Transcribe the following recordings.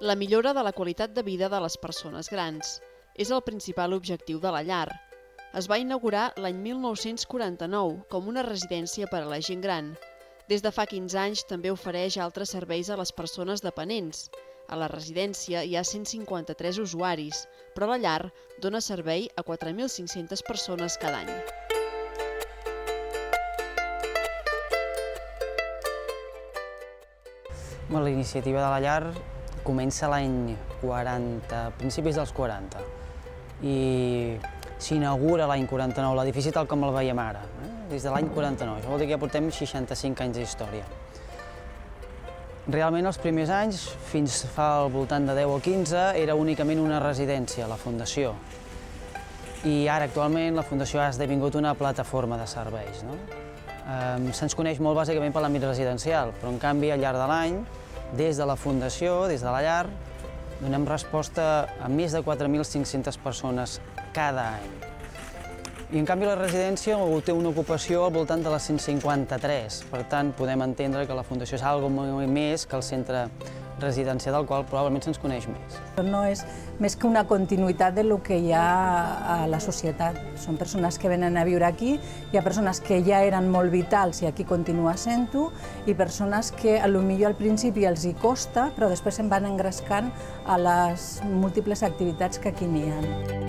La millora de la qualitat de vida de les persones grans és el principal objectiu de la llar. Es va inaugurar l'any 1949 com una residència per a la gent gran. Des de fa 15 anys també ofereix altres serveis a les persones dependents. A la residència hi ha 153 usuaris, però la llar dona servei a 4.500 persones cada any. La iniciativa de la llar comença l'any 40, a principis dels 40, i s'inaugura l'any 49, l'edifici tal com el veiem ara, des de l'any 49. Això vol dir que ja portem 65 anys d'història. Realment els primers anys, fins fa al voltant de 10 o 15, era únicament una residència, la Fundació. I ara actualment la Fundació ha esdevingut una plataforma de serveis. Se'ns coneix molt bàsicament per l'àmbit residencial, però en canvi al llarg de l'any, des de la Fundació, des de la llar, donem resposta a més de 4.500 persones cada any. I en canvi la residència té una ocupació al voltant de les 153, per tant podem entendre que la Fundació és alguna cosa més que el centre residencial del qual probablement se'ns coneix més. No és més que una continuïtat del que hi ha a la societat. Són persones que venen a viure aquí, hi ha persones que ja eren molt vitals i aquí continua sent-ho, i persones que potser al principi els hi costa, però després se'n van engrescant a les múltiples activitats que aquí n'hi ha.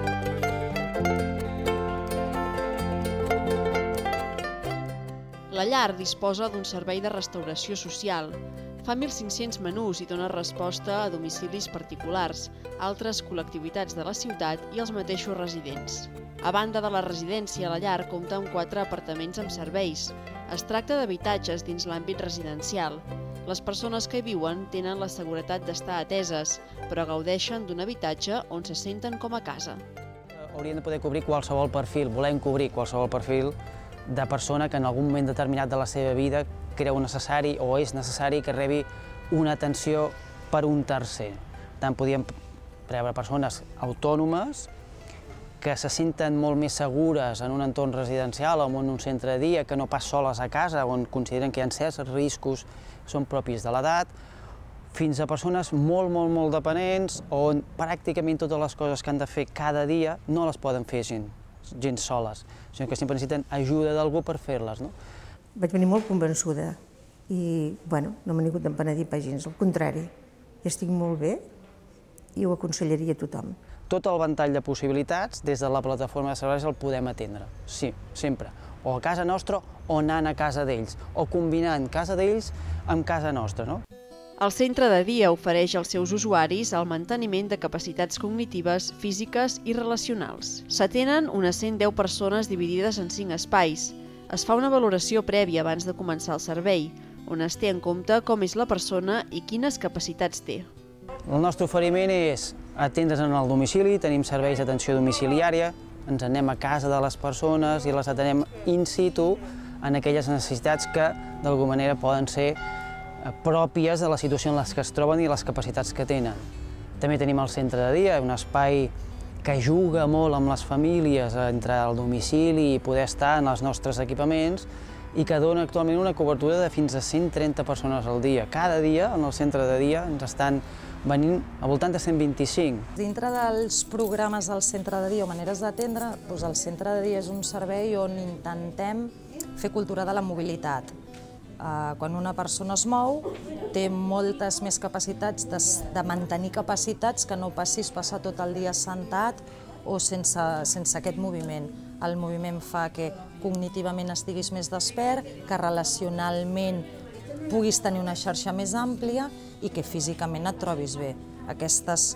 La llar disposa d'un servei de restauració social. Fa 1.500 menús i dona resposta a domicilis particulars, altres col·lectivitats de la ciutat i els mateixos residents. A banda de la residència, la llar compta amb 4 apartaments amb serveis. Es tracta d'habitatges dins l'àmbit residencial. Les persones que hi viuen tenen la seguretat d'estar ateses, però gaudeixen d'un habitatge on se senten com a casa. Hauríem de poder cobrir qualsevol perfil, volem cobrir qualsevol perfil de persona que en algun moment determinat de la seva vida creu necessari o és necessari que rebi una atenció per un tercer. Per tant, podríem preveure persones autònomes que se senten molt més segures en un entorn residencial o en un centre de dia, que no pas soles a casa, on consideren que hi ha certs riscos que són propis de l'edat, fins a persones molt dependents, on pràcticament totes les coses que han de fer cada dia no les poden fer gens soles, sinó que sempre necessiten ajuda d'algú per fer-les. Vaig venir molt convençuda i no m'he hagut d'empenedir pas gens, al contrari, estic molt bé i ho aconsellaria a tothom. Tot el ventall de possibilitats, des de la plataforma de serveis el podem atendre, sí, sempre. O a casa nostra o anant a casa d'ells, o combinant casa d'ells amb casa nostra. El centre de dia ofereix als seus usuaris el manteniment de capacitats cognitives, físiques i relacionals. S'atenen unes 110 persones dividides en 5 espais. Es fa una valoració prèvia abans de començar el servei, on es té en compte com és la persona i quines capacitats té. El nostre oferiment és atendre's en el domicili, tenim serveis d'atenció domiciliària, ens anem a casa de les persones i les atenem in situ en aquelles necessitats que d'alguna manera poden ser pròpies de la situació en què es troben i les capacitats que tenen. També tenim el centre de dia, un espai que juga molt amb les famílies entre el domicili i poder estar en els nostres equipaments i que dona actualment una cobertura de fins a 130 persones al dia. Cada dia, en el centre de dia, ens estan venint al voltant de 125. Dintre dels programes del centre de dia o maneres d'atendre, el centre de dia és un servei on intentem fer cultura de la mobilitat. Quan una persona es mou, té moltes més capacitats de mantenir capacitats que no passis passar tot el dia sentat o sense aquest moviment. El moviment fa que cognitivament estiguis més despert, que relacionalment puguis tenir una xarxa més àmplia i que físicament et trobis bé. Aquestes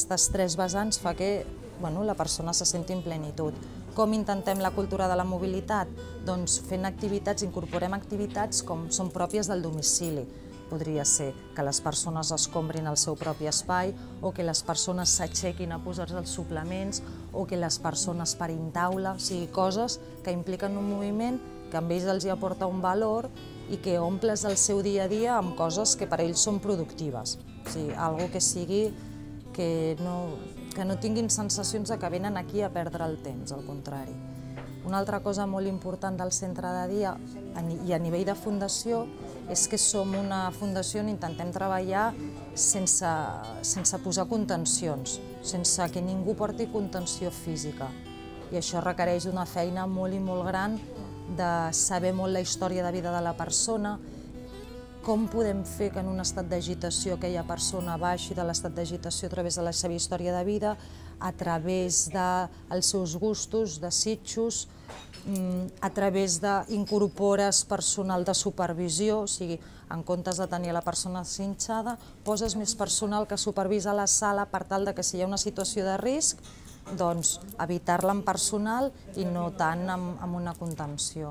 3 vessants fa que la persona se senti en plenitud. Com intentem la cultura de la mobilitat? Doncs fent activitats, incorporem activitats com són pròpies del domicili. Podria ser que les persones escombrin el seu propi espai o que les persones s'aixequin a posar-se els suplements o que les persones parin taula, o sigui, coses que impliquen un moviment que a ells els hi aporta un valor i que omples el seu dia a dia amb coses que per ells són productives. O sigui, alguna que sigui que no tinguin sensacions que venen aquí a perdre el temps, al contrari. Una altra cosa molt important del centre de dia i a nivell de fundació és que som una fundació on intentem treballar sense posar contencions, sense que ningú porti contenció física. I això requereix una feina molt i molt gran de saber molt la història de vida de la persona, com podem fer que en un estat d'agitació aquella persona baixi de l'estat d'agitació a través de la seva història de vida, a través dels seus gustos, desitjos, a través d'incorpores personal de supervisió, o sigui, en comptes de tenir la persona cinxada, poses més personal que supervisa la sala per tal que si hi ha una situació de risc, doncs evitar-la en personal i no tant amb una contenció.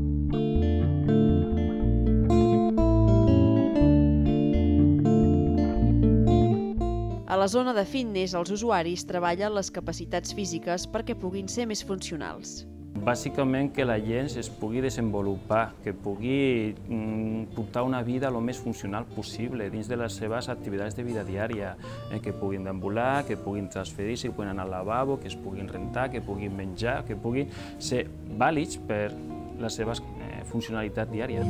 A la zona de fitness, els usuaris treballen les capacitats físiques perquè puguin ser més funcionals. Bàsicament que la gent es pugui desenvolupar, que pugui portar una vida el més funcional possible dins de les seves activitats de vida diària, que puguin deambular, que puguin transferir-se, que puguin anar al lavabo, que es puguin rentar, que puguin menjar, que puguin ser vàlids per la seva funcionalitat diària.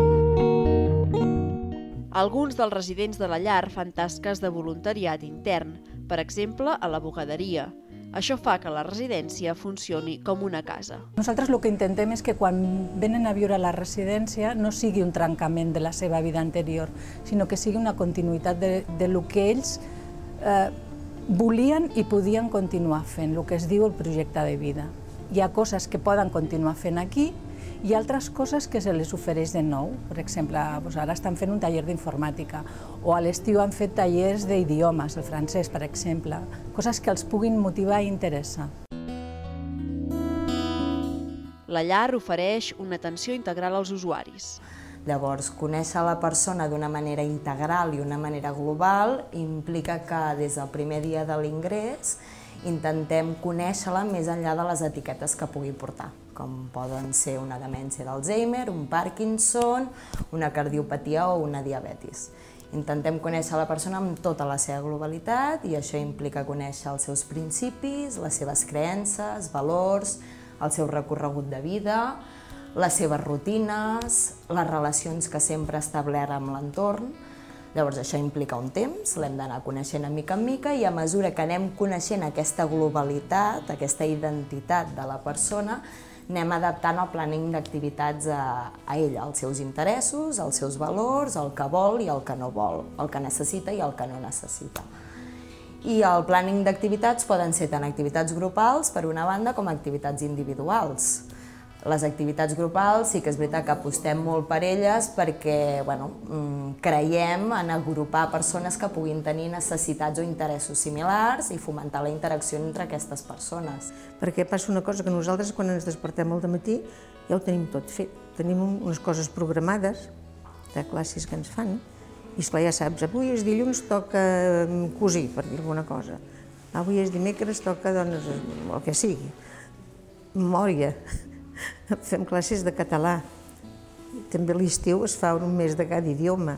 Alguns dels residents de la llar fan tasques de voluntariat intern, per exemple, a la bugaderia. Això fa que la residència funcioni com una casa. Nosaltres el que intentem és que quan venen a viure a la residència no sigui un trencament de la seva vida anterior, sinó que sigui una continuïtat de lo que ells volien i podien continuar fent, el que es diu el projecte de vida. Hi ha coses que poden continuar fent aquí i altres coses que se les ofereix de nou. Per exemple, ara estan fent un taller d'informàtica o a l'estiu han fet tallers d'idiomes, el francès, per exemple, coses que els puguin motivar i interessar. La llar ofereix una atenció integral als usuaris. Llavors, conèixer la persona d'una manera integral i una manera global implica que des del primer dia de l'ingrés intentem conèixer-la més enllà de les etiquetes que pugui portar, com poden ser una demència d'Alzheimer, un Parkinson, una cardiopatia o una diabetis. Intentem conèixer la persona amb tota la seva globalitat i això implica conèixer els seus principis, les seves creences, valors, el seu recorregut de vida, les seves rutines, les relacions que sempre ha establert amb l'entorn. Llavors això implica un temps, l'hem d'anar coneixent de mica en mica i a mesura que anem coneixent aquesta globalitat, aquesta identitat de la persona, anem adaptant el plàning d'activitats a ella, als seus interessos, als seus valors, el que vol i el que no vol, el que necessita i el que no necessita. I el plàning d'activitats poden ser tant activitats grupals, per una banda, com activitats individuals. Les activitats grupals sí que és veritat que apostem molt per elles perquè creiem en agrupar persones que puguin tenir necessitats o interessos similars i fomentar la interacció entre aquestes persones. Perquè passa una cosa que nosaltres quan ens despertem al dematí ja ho tenim tot fet. Tenim unes coses programades de classes que ens fan i esclar, ja saps, avui és dilluns toca cosir, per dir alguna cosa. Avui és dimecres toca, doncs, el que sigui. Memòria. Fem classes de català. També a l'estiu es fa un mes de cada idioma.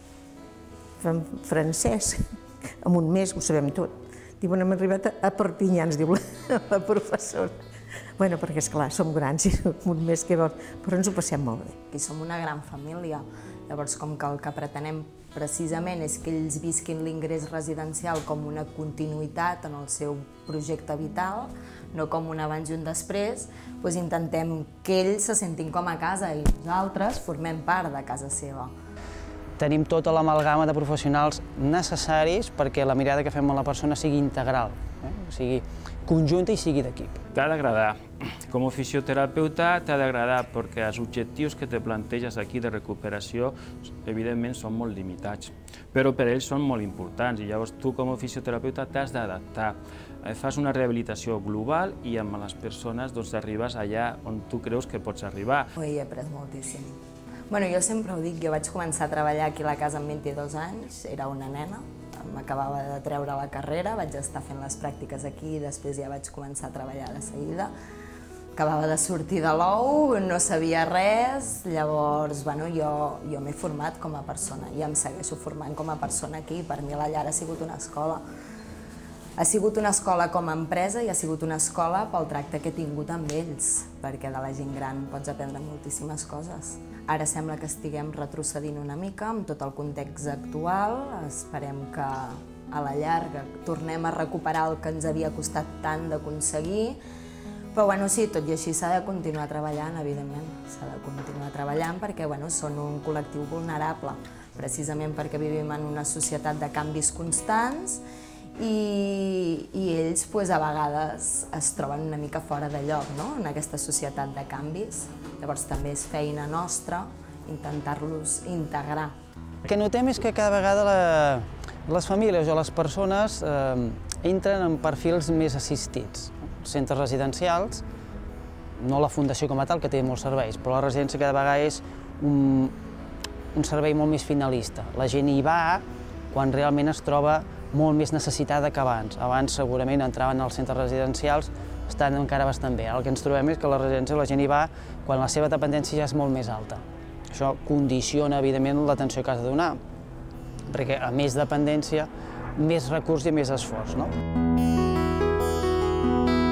Fem francès. En un mes ho sabem tot. Diuen, hem arribat a Perpinyà, ens diu la professora. Bueno, perquè, esclar, som grans i un mes que vols, però ens ho passem molt bé. Aquí som una gran família. Llavors, com que el que pretenem precisament és que ells visquin l'ingrés residencial com una continuïtat en el seu projecte vital, no com un abans i un després, doncs intentem que ells se sentin com a casa i nosaltres formem part de casa seva. Tenim tota l'amalgama de professionals necessaris perquè la mirada que fem a la persona sigui integral, sigui conjunta i sigui d'equip. T'ha d'agradar. Com a fisioterapeuta t'ha d'agradar perquè els objectius que te planteges aquí de recuperació evidentment són molt limitats, però per ells són molt importants i llavors tu com a fisioterapeuta t'has d'adaptar. Fas una rehabilitació global i amb les persones arribes allà on tu creus que pots arribar. Ho he après moltíssim. Jo sempre ho dic, jo vaig començar a treballar aquí a la casa amb 22 anys, era una nena, m'acabava de treure la carrera, vaig estar fent les pràctiques aquí i després ja vaig començar a treballar de seguida. Acabava de sortir de l'ou, no sabia res, llavors jo m'he format com a persona i em segueixo formant com a persona aquí. Per mi la llar ha sigut una escola. Ha sigut una escola com a empresa i ha sigut una escola pel tracte que he tingut amb ells, perquè de la gent gran pots aprendre moltíssimes coses. Ara sembla que estiguem retrocedint una mica amb tot el context actual. Esperem que a la llarga tornem a recuperar el que ens havia costat tant d'aconseguir. Però bueno, sí, tot i així s'ha de continuar treballant, evidentment. S'ha de continuar treballant perquè són un col·lectiu vulnerable, precisament perquè vivim en una societat de canvis constants i ells a vegades es troben una mica fora de lloc en aquesta societat de canvis. Llavors també és feina nostra intentar-los integrar. El que notem és que cada vegada les famílies o les persones entren en perfils més assistits. Centres residencials, no la fundació com a tal, que té molts serveis, però la residència cada vegada és un servei molt més finalista. La gent hi va quan realment es troba molt més necessitada que abans. Abans segurament entraven als centres residencials, estan encara bastant bé. El que ens trobem és que a la residència la gent hi va quan la seva dependència ja és molt més alta. Això condiciona, evidentment, l'atenció que has de donar, perquè a més dependència, més recurs i més esforç.